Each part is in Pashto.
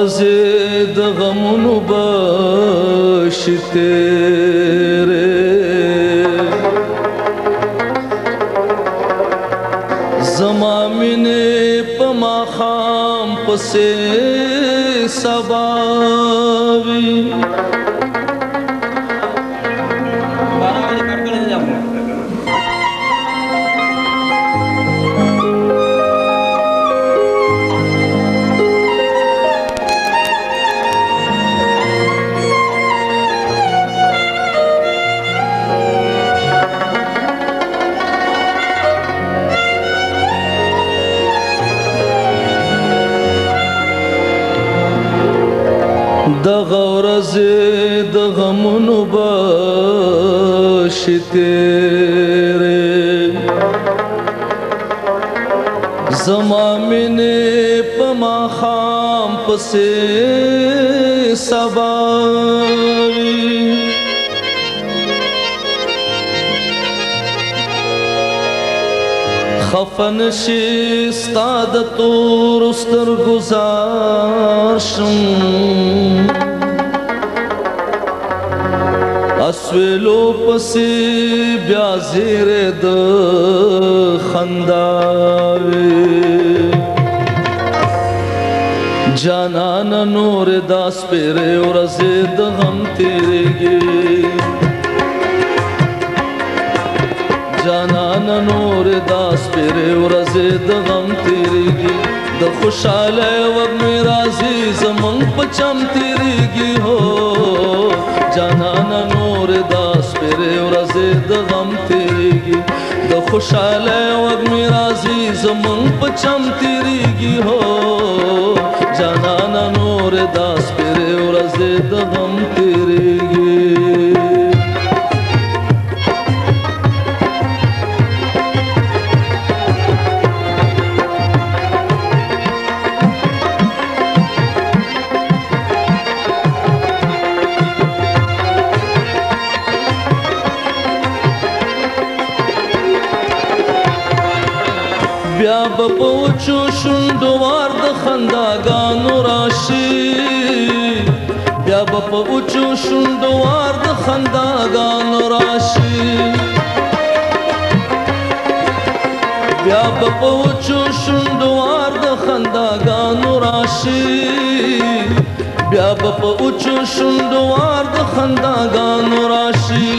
ورځې د غمونو به شي تیرې زما مینې په ماښام پسې سبا وي دغه ورځې د غمونو به شي تیرې زما مینې په ماښام پسې سبا وي خفه نشي ستا د تورو سترګو زار شم اسویلو پسې بیا زیرې د خندا وي جانانه نور دا سپېرې ورځې د غم تېرېږي جانانه نور دا سپېرې ورځې د غم تېرېږي د خوشحاله وږمې راځي زمونږ په چم تېرېږي هو جانانه نور دا سپېرې ورځې د غم تېرېږي د خوشحاله وږمې راځي زمونږ په چم تېرېږي هو جانانه نور دا سپېرې ورځې د غم تېرېږي بیا به په وچو شونډو وار د خنداګانو راشي بیا به په وچو شونډو وار د خنداګانو راشي بیا به په وچو شونډو وار د خنداګانو راشي بیا به په وچو شونډو وار د خنداګانو راشي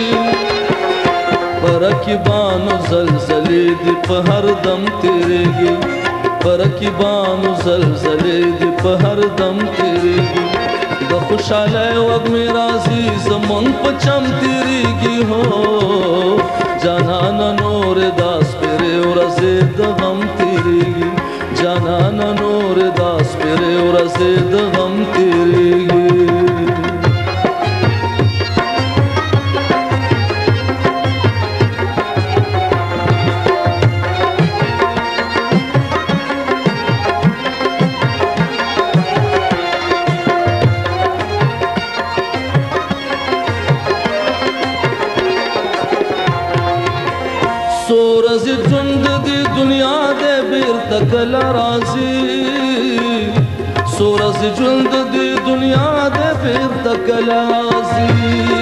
رقیبانو زلزلې دې په هر دم تېرېږي رقیبانو زلزلې دې په هر دم تېرېږي د خوشحاله وږمې راځي زمونږ په چم تېرېږي هو جانانه نور دا سپېرې ورځې د غم تېرېږي جانانه نور دا سپېرې ورځې د غم تېرېږي سورز ژوند دی دنیا دې بیرته کله راځي سورز ژوند دی دنیا دې بیرته کله راځي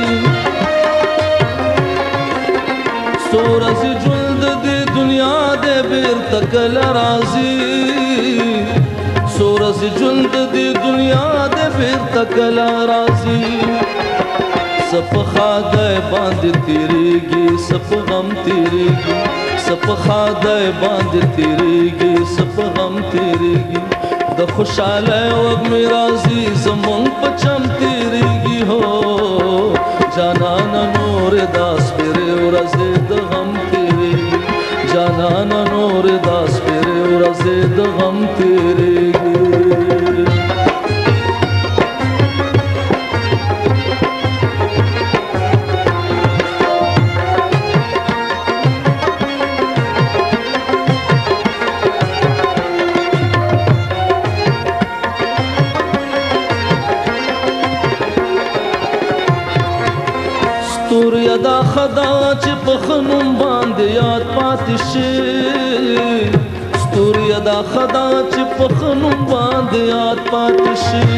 سورز ژوند دی دنیا دې بیرته کله راځي سورز ژوند دی دنیا دې بیرته کله راځي سپ خادای باندې تیریږي سپ غم تیریږي سپ خادای باندې تیریږي سپ غم تیریږي د خوشحاله وږمې راځي زمونږ په چم تیریږي هو جانانه نور دا سپېرې ورځې د غم تیریږي جانانه نور دا سپېرې ورځې د غم تیریږي ستوریا دا خدا چې په خنوم باندې یاد پاتې شي ستوري دا خدا چې په خنوم باندې یاد پاتې شي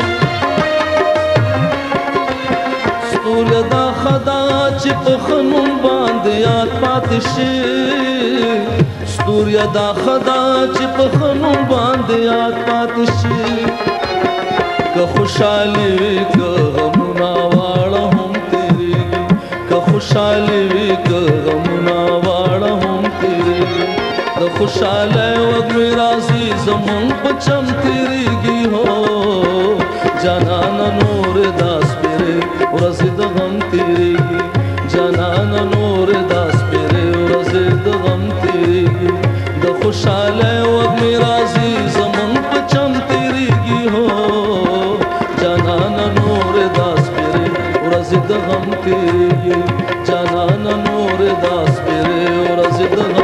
ستوري دا خدا چې په خنوم باندې یاد پاتې شي ستوري دا خدا چې په خنوم باندې یاد پاتې شي که خوشحالي وي که غمونه واړه هم تېرېږي که خوشحالي وي که غمونه واړه هم تېرېږي د خوشحالۍ وږمې راځي زمونږ په چم تېرېږي هو جانانه نورې دا سپېرې ورځې د غم تېرېږي جانانه نورې دا سپېرې ورځې د غم تېرېږي د خوشحالۍ وږمې راځي زمونږ په چم تېرېږي هو جانانه نورې دا سپېرې ورځې د غم تېرېږي جانانه نورې دا سپېرې ورځې د غم